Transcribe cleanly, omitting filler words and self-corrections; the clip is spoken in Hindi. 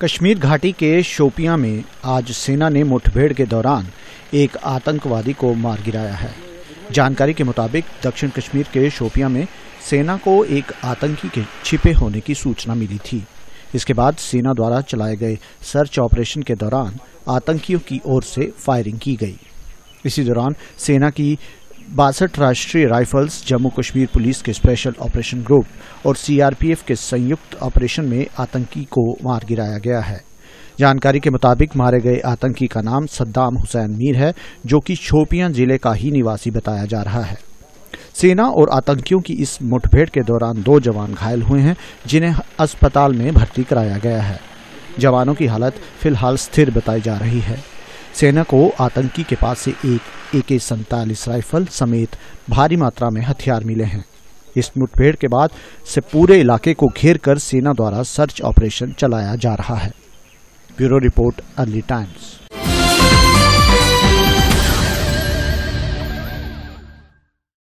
कश्मीर घाटी के शोपियां में आज सेना ने मुठभेड़ के दौरान एक आतंकवादी को मार गिराया है। जानकारी के मुताबिक दक्षिण कश्मीर के शोपियां में सेना को एक आतंकी के छिपे होने की सूचना मिली थी। इसके बाद सेना द्वारा चलाए गए सर्च ऑपरेशन के दौरान आतंकियों की ओर से फायरिंग की गई। इसी दौरान सेना की 62 राष्ट्रीय राइफल्स, जम्मू कश्मीर पुलिस के स्पेशल ऑपरेशन ग्रुप और सीआरपीएफ के संयुक्त ऑपरेशन में आतंकी को मार गिराया गया है। जानकारी के मुताबिक मारे गए आतंकी का नाम सद्दाम हुसैन मीर है, जो कि शोपियां जिले का ही निवासी बताया जा रहा है। सेना और आतंकियों की इस मुठभेड़ के दौरान 2 जवान घायल हुए हैं, जिन्हें अस्पताल में भर्ती कराया गया है। जवानों की हालत फिलहाल स्थिर बताई जा रही है। सेना को आतंकी के पास से एक AK-47 राइफल समेत भारी मात्रा में हथियार मिले हैं। इस मुठभेड़ के बाद से पूरे इलाके को घेर कर सेना द्वारा सर्च ऑपरेशन चलाया जा रहा है। Bureau report, early times.